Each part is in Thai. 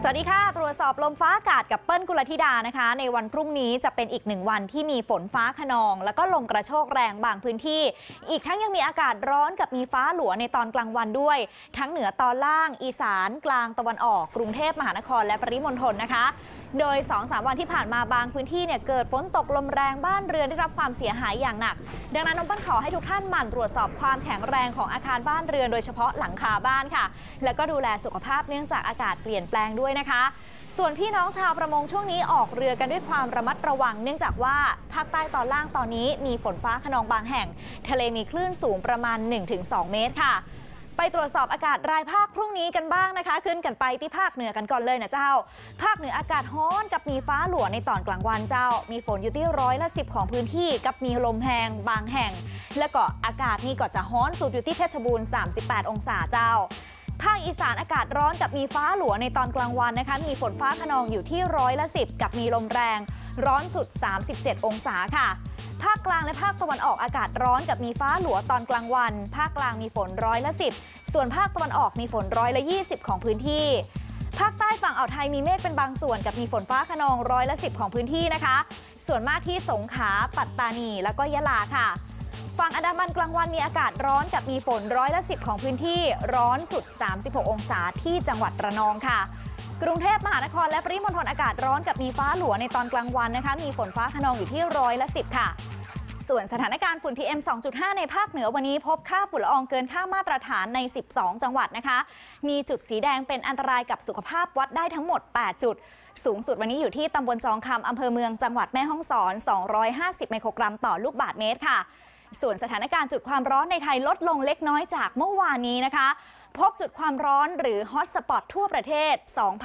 วัสดีค่ะตรวจสอบลมฟ้าอากาศกับเปิ้ลกุลธิดานะคะในวันพรุ่งนี้จะเป็นอีกหนึ่งวันที่มีฝนฟ้าคะนองแล้วก็ลมกระโชกแรงบางพื้นที่อีกทั้งยังมีอากาศร้อนกับมีฟ้าหลัวในตอนกลางวันด้วยทั้งเหนือตอนล่างอีสานกลางตะวันออกกรุงเทพมหานครและปริมณฑลนะคะโดย 2-3 วันที่ผ่านมาบางพื้นที่เนี่ยเกิดฝนตกลมแรงบ้านเรือนได้รับความเสียหายอย่างหนักดังนั้นน้องเปิ้ลขอให้ทุกท่านหมั่นตรวจสอบความแข็งแรงของอาคารบ้านเรือนโดยเฉพาะหลังคาบ้านค่ะแล้วก็ดูแลสุขภาพเนื่องจากอากาศเปลี่ยนแปลงด้วยนะคะส่วนพี่น้องชาวประมงช่วงนี้ออกเรือกันด้วยความระมัดระวังเนื่องจากว่าภาคใต้ตอนล่างตอนนี้มีฝนฟ้าคะนองบางแห่งทะเลมีคลื่นสูงประมาณ 1-2 เมตรค่ะไปตรวจสอบอากาศรายภาคพรุ่งนี้กันบ้างนะคะขึ้นกันไปที่ภาคเหนือกันก่อนเลยนะเจ้าภาคเหนืออากาศร้อนกับมีฟ้าหลัวในตอนกลางวันเจ้ามีฝนอยู่ที่10%ของพื้นที่กับมีลมแรงบางแห่งและก็อากาศนี่ก็จะร้อนสุดอยู่ที่เพชรบูรณ์38 องศาเจ้าภาคอีสานอากาศร้อนกับมีฟ้าหลัวในตอนกลางวันนะคะมีฝนฟ้าคะนองอยู่ที่10%กับมีลมแรงร้อนสุด37 องศาค่ะภาคกลางและภาคตะวันออกอากาศร้อนกับมีฟ้าหลัวตอนกลางวันภาคกลางมีฝน10%ส่วนภาคตะวันออกมีฝน20%ของพื้นที่ภาคใต้ฝั่งอ่าวไทยมีเมฆเป็นบางส่วนกับมีฝนฟ้าคะนอง10%ของพื้นที่นะคะส่วนมากที่สงขลาปัตตานีแล้วก็ยะลาค่ะฝั่งอันดามันกลางวันมีอากาศร้อนกับมีฝน10%ของพื้นที่ร้อนสุด36 องศาที่จังหวัดระนองค่ะกรุงเทพมหานครและปริมณฑลอากาศร้อนกับมีฟ้าหลัวในตอนกลางวันนะคะมีฝนฟ้าคะนองอยู่ที่10%ค่ะส่วนสถานการณ์ฝุ่น PM 2.5 ในภาคเหนือวันนี้พบค่าฝุ่นละอองเกินค่ามาตรฐานใน12 จังหวัดนะคะมีจุดสีแดงเป็นอันตรายกับสุขภาพวัดได้ทั้งหมด8จุดสูงสุดวันนี้อยู่ที่ตำบลจองคำอำเภอเมืองจังหวัดแม่ฮ่องสอน250 ไมโครกรัมต่อลูกบาศก์เมตรค่ะส่วนสถานการณ์จุดความร้อนในไทยลดลงเล็กน้อยจากเมื่อวานนี้นะคะพบจุดความร้อนหรือฮอตสปอตทั่วประเทศ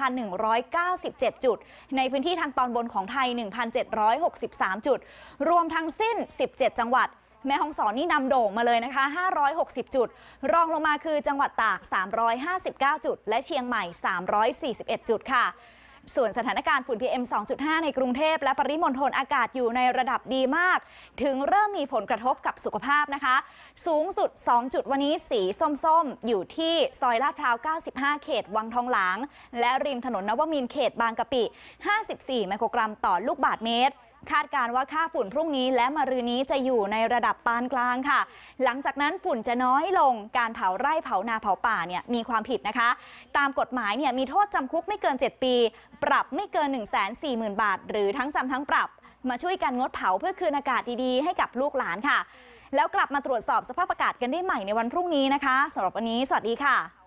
2,197 จุดในพื้นที่ทางตอนบนของไทย 1,763 จุดรวมทั้งสิ้น17 จังหวัดแม่ฮ่องสอนนี่นำโด่งมาเลยนะคะ560 จุดรองลงมาคือจังหวัดตาก359 จุดและเชียงใหม่341 จุดค่ะส่วนสถานการณ์ฝุ่น PM 2.5 ในกรุงเทพและปริมณฑลอากาศอยู่ในระดับดีมากถึงเริ่มมีผลกระทบกับสุขภาพนะคะสูงสุด2จุดวันนี้สีส้มๆอยู่ที่ซอยลาดพร้าว95เขตวังทองหลางและริมถนนนวมินทร์เขตบางกะปิ54ไมโครกรัมต่อลูกบาศก์เมตรคาดการว่าค่าฝุ่นพรุ่งนี้และมะรืนนี้จะอยู่ในระดับปานกลางค่ะหลังจากนั้นฝุ่นจะน้อยลงการเผาไร่เผานาเผาป่าเนี่ยมีความผิดนะคะตามกฎหมายเนี่ยมีโทษจำคุกไม่เกิน7ปีปรับไม่เกิน 140,000 บาทหรือทั้งจำทั้งปรับมาช่วยกันงดเผาเพื่อคืนอากาศดีๆให้กับลูกหลานค่ะแล้วกลับมาตรวจสอบสภาพอากาศกันได้ใหม่ในวันพรุ่งนี้นะคะสำหรับวันนี้สวัสดีค่ะ